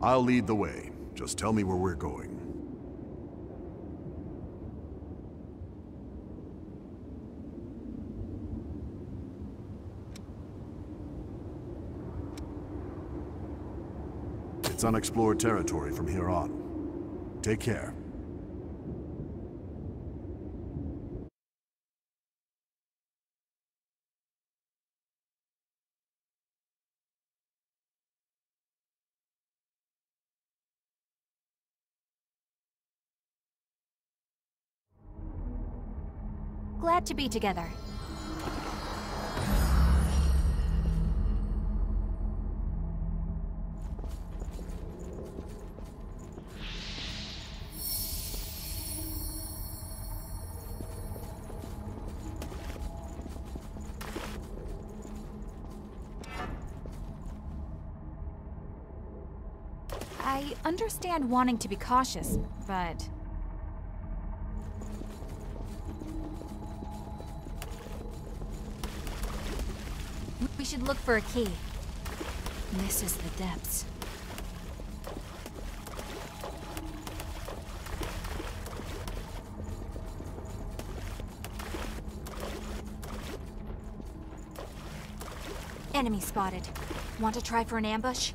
I'll lead the way. Just tell me where we're going. It's unexplored territory from here on. Take care. Glad to be together. I understand wanting to be cautious, but... we should look for a key. This is the depths. Enemy spotted. Want to try for an ambush?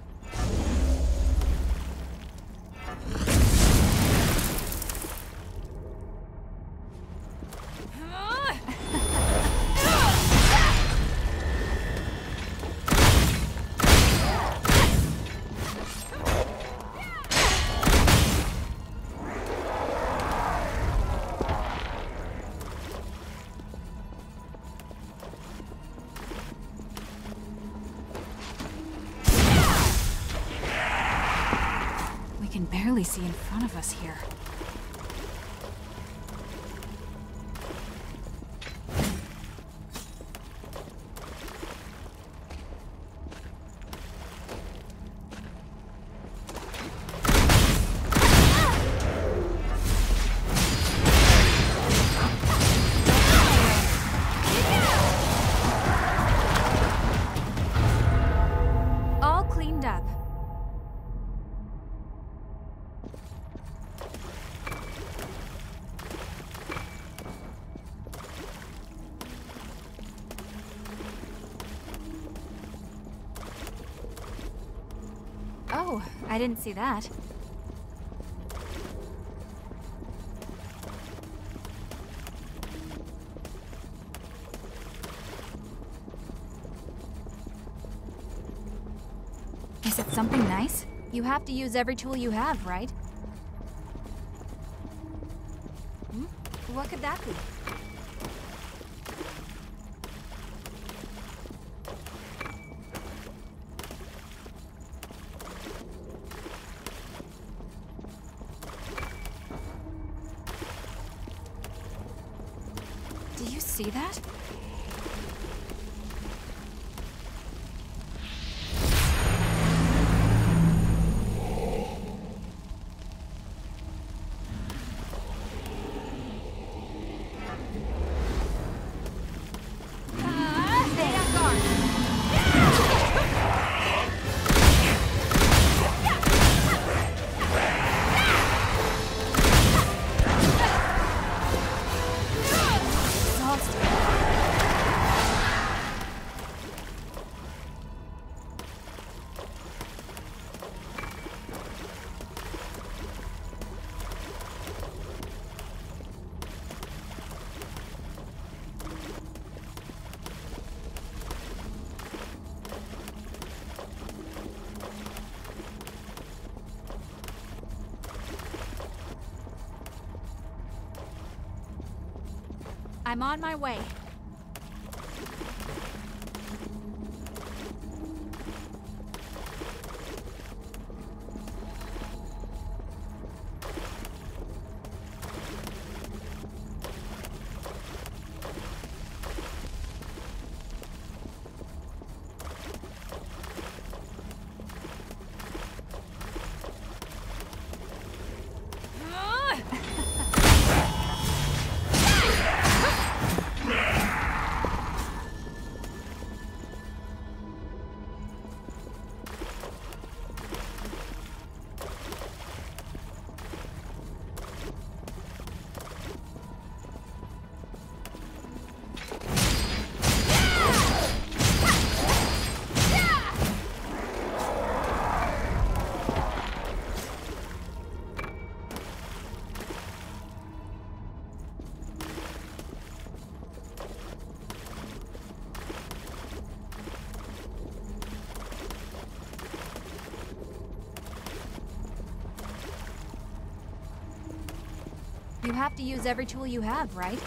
We can barely see in front of us here. All cleaned up. Oh, I didn't see that. Is it something nice? You have to use every tool you have, right? What could that be? Do you see that? Stay on guard. I'm on my way. You have to use every tool you have, right?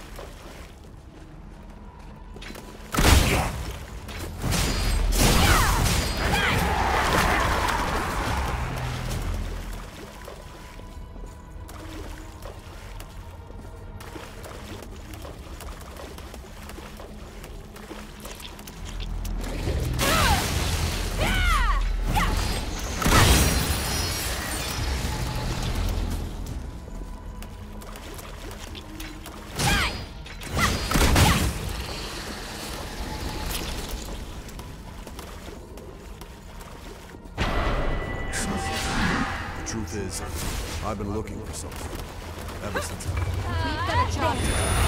Truth is, I've been looking for something ever since We've got a job to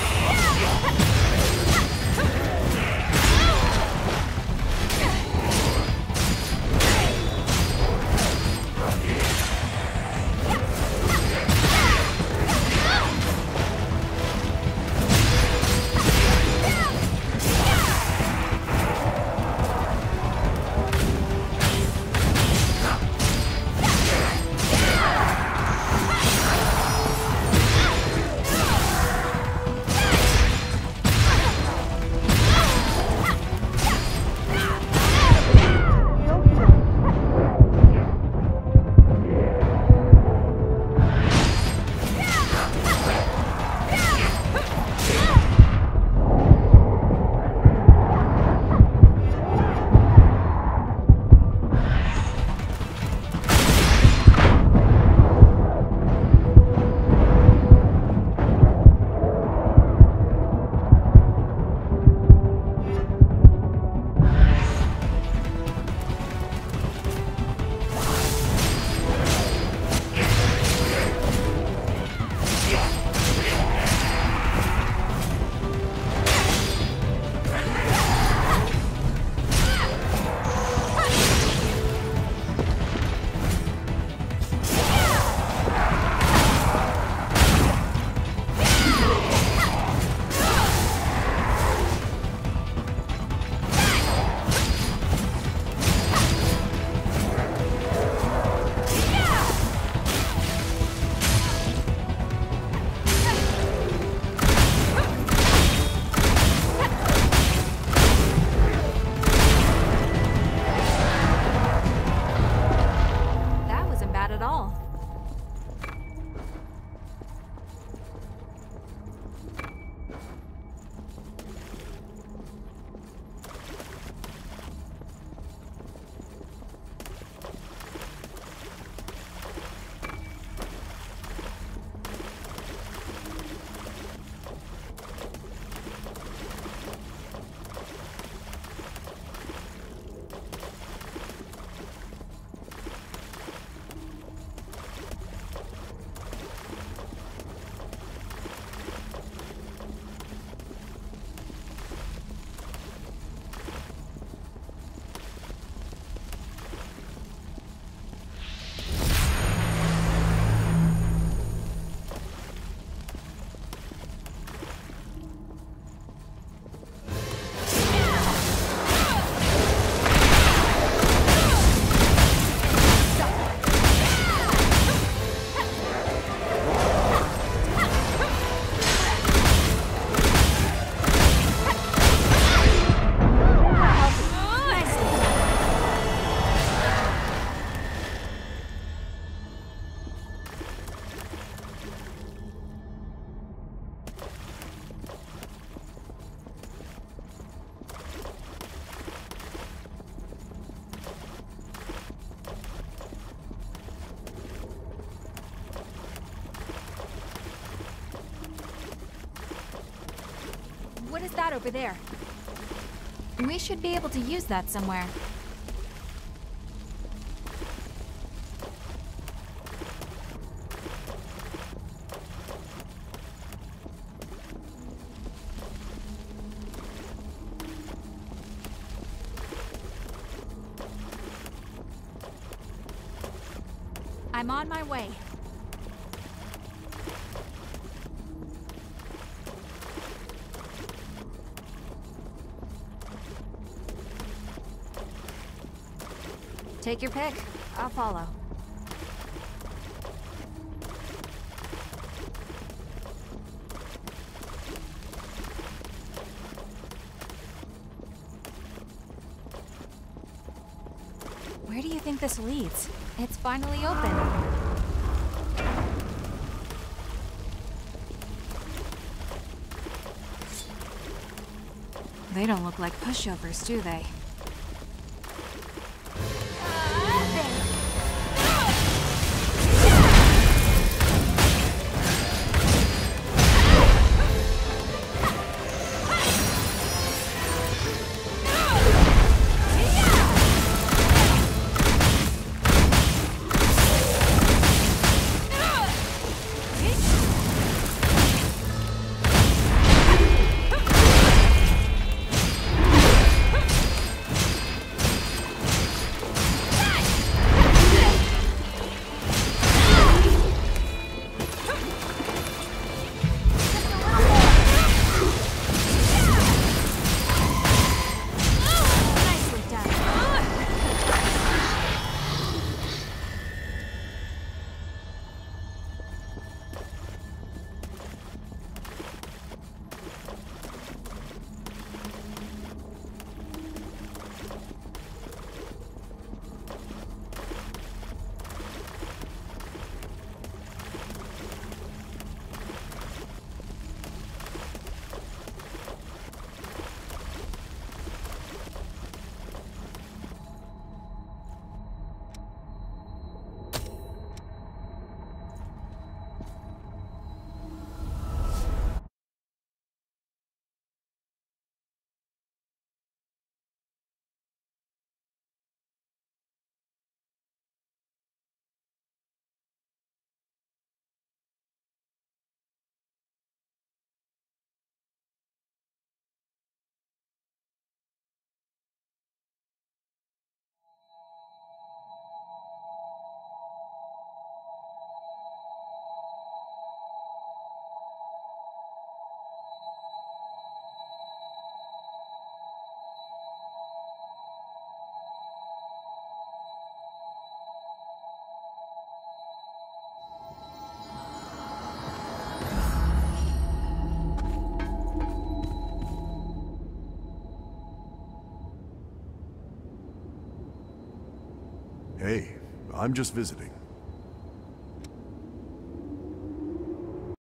What is that over there? We should be able to use that somewhere. I'm on my way. Take your pick. I'll follow. Where do you think this leads? It's finally open. They don't look like pushovers, do they? Hey, I'm just visiting.